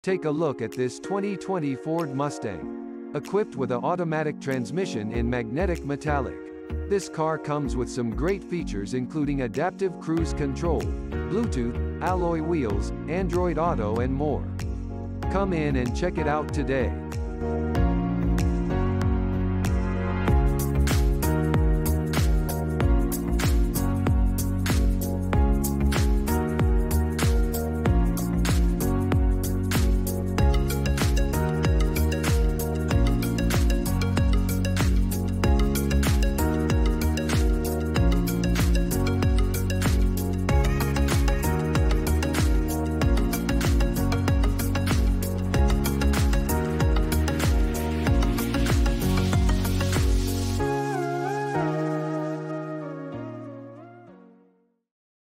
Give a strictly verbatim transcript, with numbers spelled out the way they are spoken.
Take a look at this twenty twenty Ford Mustang. Equipped with an automatic transmission in magnetic metallic. This car comes with some great features including adaptive cruise control, Bluetooth, alloy wheels, Android Auto and more. Come in and check it out today.